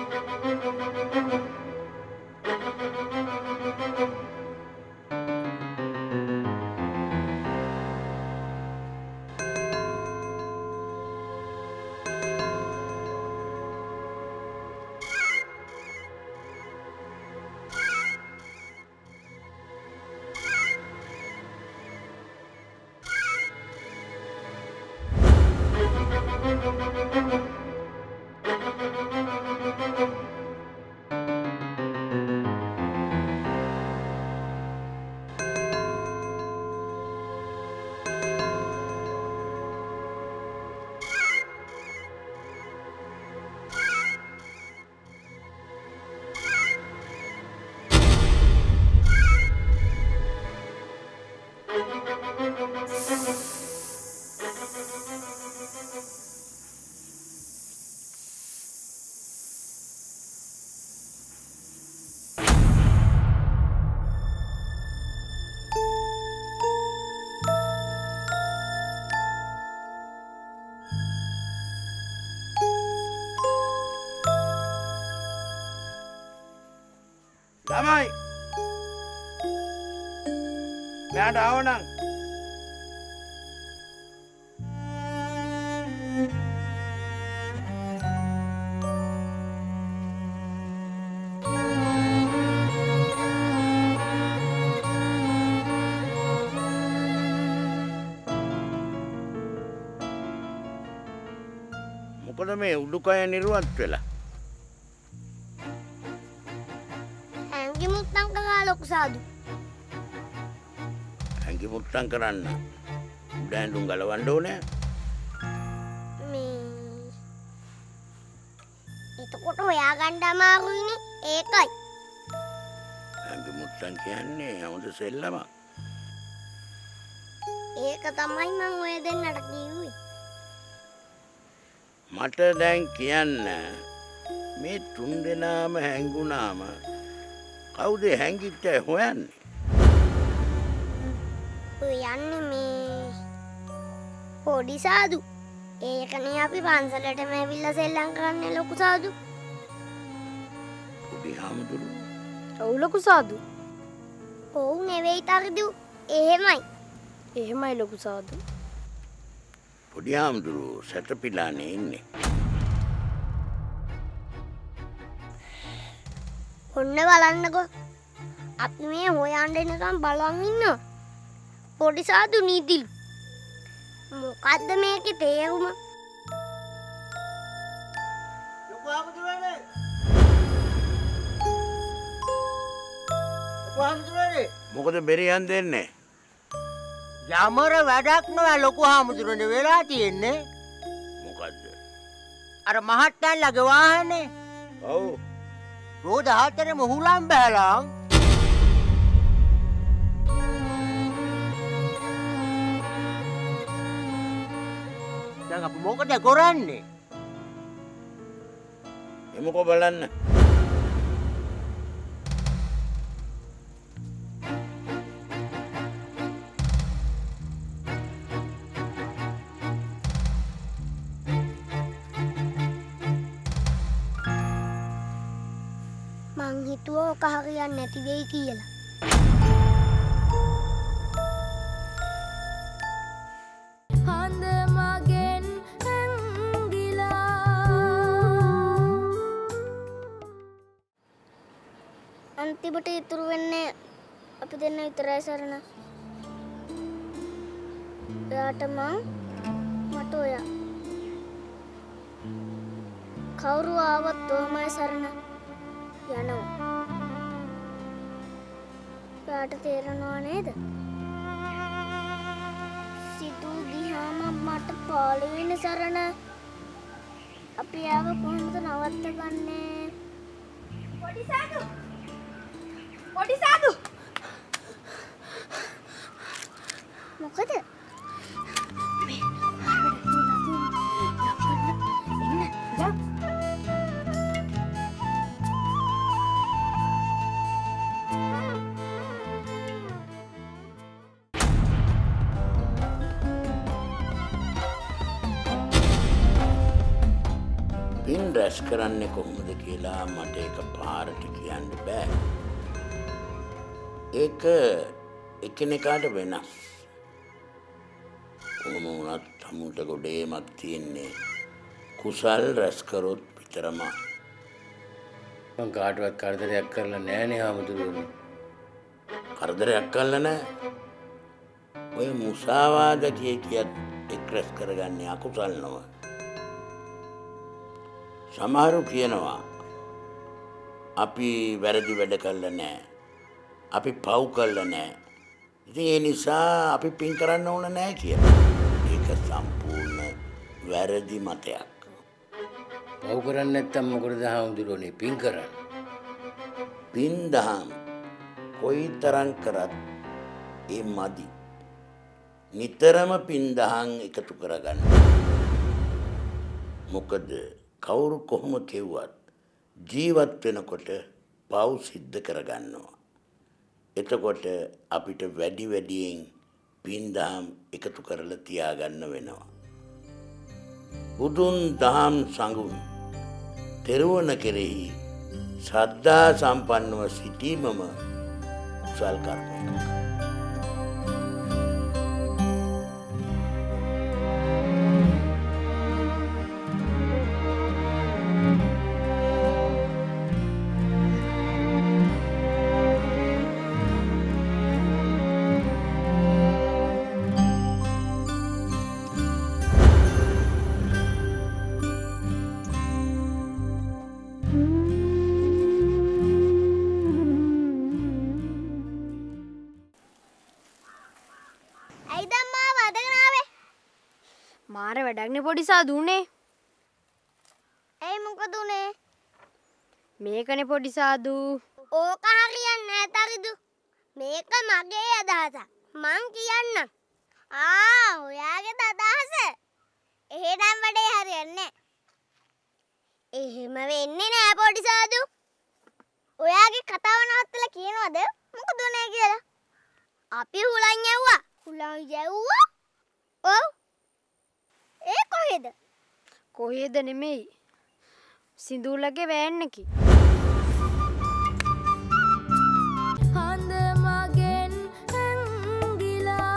ළමයි මෙයාට ආවනම් මොකද මේ උඩුකය නිරුවත් වෙලා ලොකු සාදු හැංගි මුත්තම් කරන්න උඩ ඇඳුම් ගලවන්න ඕනේ මේ එතකොට හොයාගන්න අමාරුයිනේ ඒකයි හැංගි මුත්තම් කියන්නේ හොඳ සෙල්ලමක් ඒක තමයි මං ඔය දෙන්නට කිව්වේ මට දැන් කියන්න මේ තුන් දෙනාම හැංගුණාම කවුද හැංගිච්ච හොයන්නේ? ඔය යන්නේ මේ පොඩි සාදු. ඒකනේ අපි පන්සලටම ඇවිල්ලා සෙල්ලම් කරන්නේ ලොකු සාදු. පොඩි හාමුදුරු. ඔව් ලොකු සාදු. ඔව් නෙවෙයි තරදු. එහෙමයි. එහෙමයි ලොකු සාදු. පොඩි හාමුදුරු සැතපීලානේ ඉන්නේ. ඔන්න බලන්නකෝ අපි මේ හොයන්න එනකම් බලන් ඉන්නවා පොඩි සාදු නීතිලු මොකද්ද මේකේ තේරුම ලොකු හාමුදුරනේ මොකද බෙරියන් දෙන්නේ යමර වැඩක් නෑ ලොකු හාමුදුරනේ වෙලා තියෙන්නේ මොකද්ද අර මහත්තයන්ලගේ වාහනේ ඔව් රෝද හතරෙම හුලම් බැලන් දැන් අපි මොකද කරන්නේ එමුකෝ බලන්න මං හිතුවා ඔක හරියන්නේ නැති වෙයි කියලා. හඳ මගෙන් ඇංගිලා අන්තිමට ඉතුරු වෙන්නේ අපි දෙන්න විතරයි සරණ. එයාට මං මට ඔයා. කවුරු ආවත් තෝමයි සරණ. යනවා. ඔයාට තේරෙනව නේද? සිතු ගියාම මට පාළු වෙන සරණ. අපි ආව කොහොමද නවත්තගන්නේ? පොඩි සාදු. පොඩි සාදු. මොකද? පින් රැස් කරන්නේ කොහොමද කියලා කියලා මට ඒක පාරට කියන්න බෑ. ඒක එකිනෙකාට වෙනස්. කොහොම වුණත් තමුන්ට ගොඩේමක් තියෙන්නේ කුසල් රැස් කරොත් විතරමයි. මං කාටවත් කරදරයක් කරලා නෑනේ හාමුදුරුවනේ. කරදරයක් කළා නෑ. ඔය මුසාවාද කියත් එක් රැස් කරගන්නේ අකුසල් නොව. සමහරු කියනවා අපි වැරදි වැඩ කළා නෑ. අපි පව් කළා නෑ. ඉතින් ඒ නිසා අපි පින් කරන්න ඕන නෑ කියලා. ඒක සම්පූර්ණ වැරදි මතයක්. පව් කරන්නේ නැත්තම් මොකටද හාමුදුරුවනේ පින් කරන්නේ? පින් දහම් කොයිතරම් කරත් ඒ මදි. නිතරම පින් දහම් එකතු කරගන්න. මොකද කවුරු කොහොම කෙව්වත් ජීවත් වෙනකොට පව් සිද්ධ කරගන්නවා. එතකොට අපිට වැඩි වැඩියෙන් පින් දහම් එකතු කරලා තියාගන්න වෙනවා. බුදුන් දහම් සංගුණ තෙරුවන කෙරෙහි ශ්‍රද්ධා සම්පන්නව සිටීමම කුසල් කර්මයක්. මාර වැඩක්නේ පොඩි සාදුනේ. ඇයි මොකද උනේ? මේකනේ පොඩි සාදු. ඕක හරියන්නේ නැහැ තරිදු. මේක මගේ අදහසක්. මං කියන්නම්. ඔයාගේ අදහස. එහෙනම් වැඩේ හරියන්නේ නැහැ. එහෙම වෙන්නේ නැහැ පොඩි සාදු. ඔයාගේ කතාව නවත්තලා කියනවද මොකද උනේ කියලා? අපි හුලන් යවුවා. හුලන් යවුවා? ඔව්. ඒ කොහෙද? කොහෙද නෙමෙයි. සිඳුලගේ වෑන්නකි. හඳ මගෙන් ඇංගිලා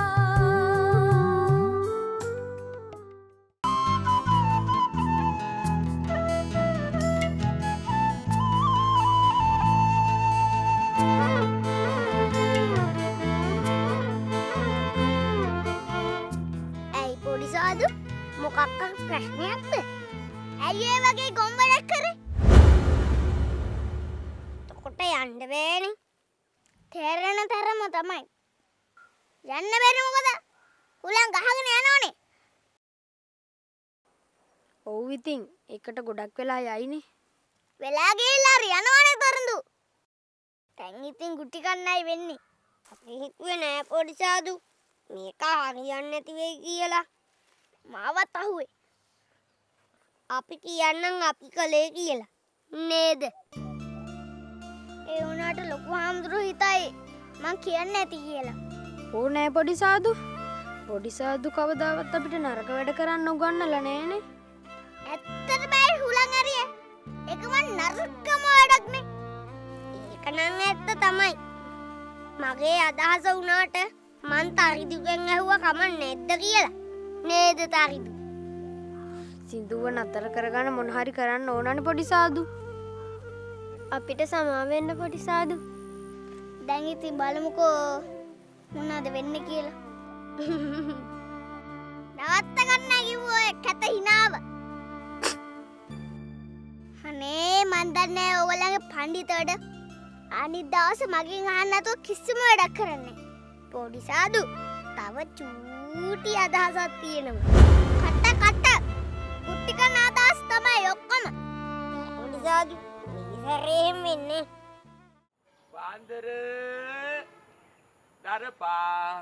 ඇයි පොඩි සාදු? මොකක් ප්‍රශ්නයක්ද? ඇයි ඒ වගේ ගොම් වැඩක් කරේ? තකොට යන්න බෑනේ. තේරෙන තරම තමයි. යන්න බැරි මොකද? හුලං ගහගෙන යනෝනේ. ඔව් ඉතින් එකට ගොඩක් වෙලා යයිනේ. වෙලා ගිහලා හරි යනවනේ තරඳු. දැන් ඉතින් ගුටි කන්නයි වෙන්නේ. අපි හිතුවේ නෑ පොඩි සාදු. මේක හරියන්නේ නැති වෙයි කියලා. මාවත් අහුවේ. අපි කියන්නම් අපි කලේ කියලා. නේද? ඒ වුණාට ලොකු හාමුදුරුවෝ හිතයි මං කියන්නේ නැති කියලා. ඕ නෑ පොඩි සාදු. පොඩි සාදු කවදාවත් අපිට නරක වැඩ කරන්න උගන්නලා නෑනේ. ඇත්තට බෑ හුලං හරිය. ඒක මන් නරකම වැඩක්නේ. ඒක නම් ඇත්ත තමයි. මගේ අදහස වුණාට මං තරිදුගෙන් ඇහුවා කමක් නැද්ද කියලා. නේද තරිදු? සිඳුව නතර කරගන්න මොන හරි කරන්න ඕනනේ පොඩි සාදු. අපිට සමා වෙන්න පොඩි සාදු. දැන් ඉතින් බලමුකෝ මොනවද වෙන්නේ කියලා. නවත්ත ගන්න කිව්වෝ කැත හිනාව. අනේ මන් දන්නේ ඔයගොල්ලන්ගේ පඬිතවඩ අනිත් දවසේ මගෙන් අහන්න නැතුව කිසිම වැඩක් කරන්නේ. පොඩි සාදු තව චූටි අදහසක් තියෙනවා. කට කුටි කන අදහස් තමයි ඔක්කොම. පොඩි සාදු ඉතරෙම වෙන්නේ. පාන්දර දරපා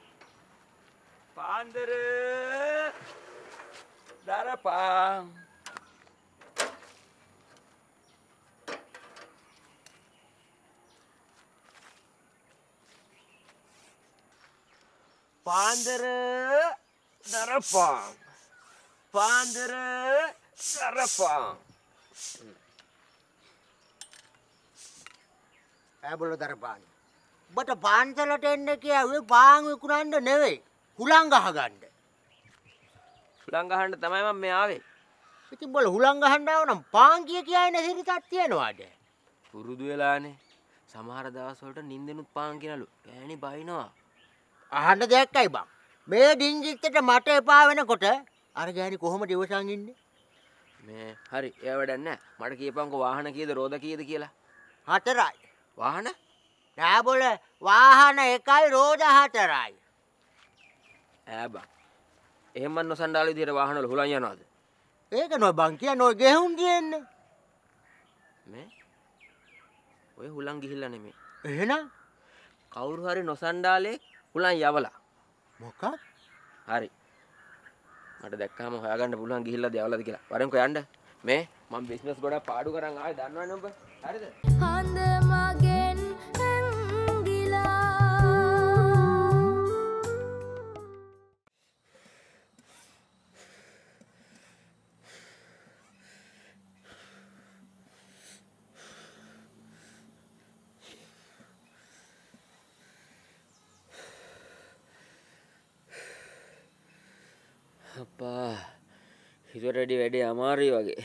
පාන්දර දරපා පාන්දර දරපා පාන්දර දරපා ඈබොල දරපාන. ඔබට පාන්සලට එන්න කියාවේ පාන් විකුණන්න නෙවෙයි. හුලං ගහගන්න. හුලං ගහන්න තමයි මම මේ ආවේ. ඉතින් බොල හුලං ගහන්න ආව නම් පාන් කියන සිරිතක් තියනවාද? පුරුදු වෙලානේ. සමහර දවස් වලට නිින්දෙනුත් පාන් කියනලු. ගෑණි බයිනවා. අහන්න දෙයක්යි බං. මේ ඩිංගිත්තට මට එපා වෙනකොට අර ගෑණි කොහොමද ඉවසන් ඉන්නේ? මේ හරි එයා වැඩක් නැහැ. මට කියපන්කෝ වාහන කීයද රෝද කීයද කියලා. 4යි. වාහන? නෑ බොල වාහන 1යි රෝද 4යි. ඈ බං. එහෙම නොසන්ඩාල විදිහට වාහන වල හුලං යනවාද? ඒක නෝ බං කියන්නේ ඔය ගෙහුම් කියන්නේ. මේ ඔය හුලං ගිහිල්ලා නෙමෙයි. එහෙනම් කවුරු හරි නොසන්ඩාලේ හුලං යවලා. මොකක්? හරි. මට දැක්කම හොයාගන්න පුළුවන් ගිහිල්ලා දෙවලද කියලා. වරෙන්කෝ යන්න. මේ මම බිස්නස් ගොඩක් පාඩු කරන් ආවේ දන්නවනේ ඔබ. හරිද? හඳ මගෙන් ඇංගිලා අප්පා හිතුවටදී වැඩේ අමාරුයි වගේ.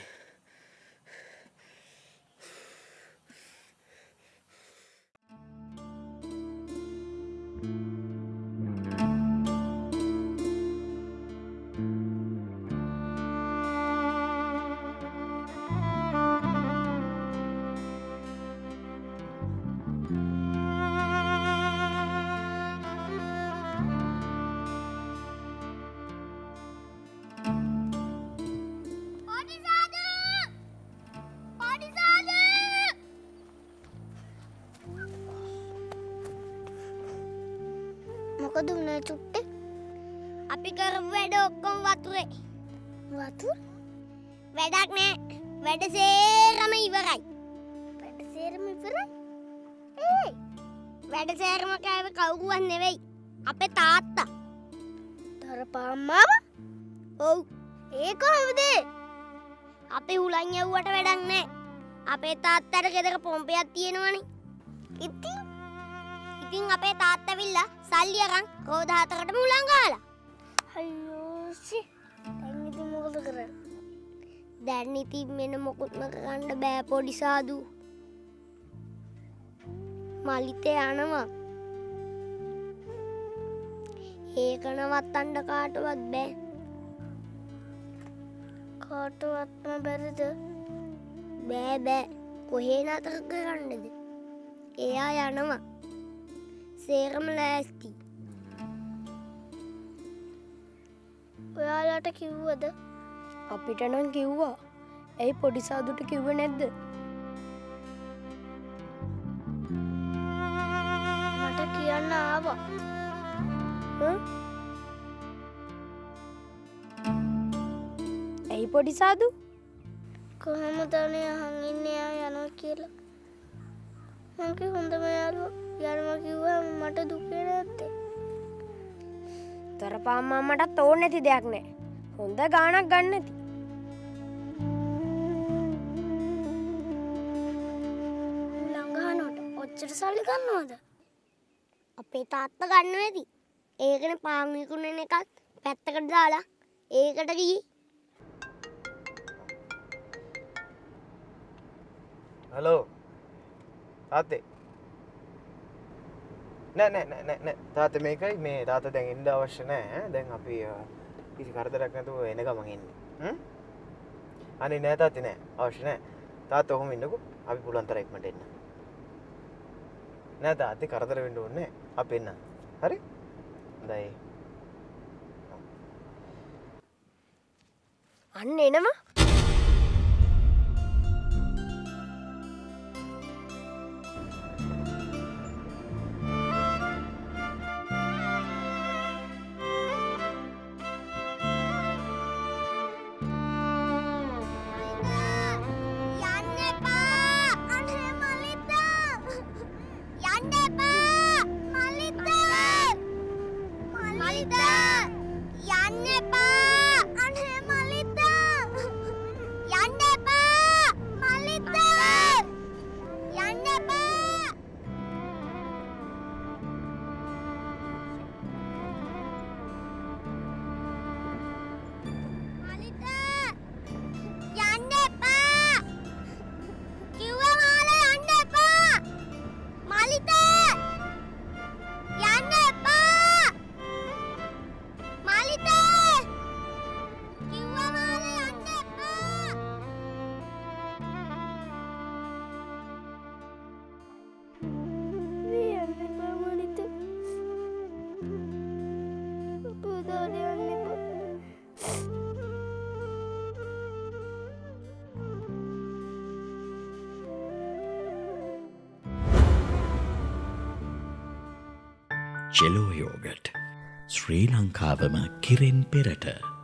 මොකද උනේ චුට්ටේ? අපි කරපු වැඩ ඔක්කොම වතුරේ. වතුර? වැඩක් නෑ. වැඩ සේරම ඉවරයි. වැඩ සේරම ඉවරයි? ඒ වැඩ සේරම කෑවේ කවුරුවත් නෙවෙයි. අපේ තාත්තා. තරපාම්මාව? ඔව්. ඒ කොහොමද? අපි හුලං යවුවට වැඩක් නෑ. අපේ තාත්තට ගෙදර පොම්පයක් තියෙනවනේ. ඉතින් අපේ තාත්තා විල්ලා සල්ලි අරන් රෝද 4කට මුලං ගහලා. අයියෝ සි. දැන් ඉතින් මොකද කරන්නේ? දැන් ඉතින් මෙන්න මොකුත්ම කරන්න බෑ පොඩි සාදු. මලිතේ යනවා. ඒක නවත්තන්න කාටවත් බෑ. කාටවත්ම බැරිද? බෑ. කොහේ නතර කරන්නද? එයා යනවා. සේරම ලෑස්ති. ඔයාලට කිව්වද? අපිට නම් කිව්වා. ඇයි පොඩි සාදුට කිව්වේ නැද්ද? මට කියන්න ආවා. ඇයි පොඩි සාදු? කොහොමද අනේ අහන් ඉන්නේ ආ යනවා කියලා. මගේ හොඳම යාළුවා යනවා කිව්වම මට දුක නැත්තේ. තරපාම්මා මටත් ඕනේ නැති දෙයක් නෑ. හොඳ ගාණක් ගන්න නැති. ලංගහනට ඔච්චර සල්ලි ගන්නවද? අපේ තාත්තා ගන්න වෙති. ඒකනේ පාන් විකුණන එකත් පැත්තකට දාලා ඒකට ගියේ. හලෝ තාත්තේ නෑ තාත්තේ මේකයි මේ තාත්තා දැන් එන්න අවශ්‍ය නෑ. දැන් අපි කිසි කරදරයක් නැතුව එන ගමන් ඉන්නේ. අනේ නෑ තාත්තේ නෑ අවශ්‍ය නෑ. තාත්තා ඔහොම ඉන්නකෝ. අපි පුළුවන් තරම් ඉක්මනට එන්න. නෑ තාත්තේ කරදර වෙන්න ඕනේ නෑ. අපි එන්න. හරි? හොඳයි. අන්න එනවා. ජෙලෝ යෝගට් ශ්‍රී ලංකාවම කිරෙන් පෙරට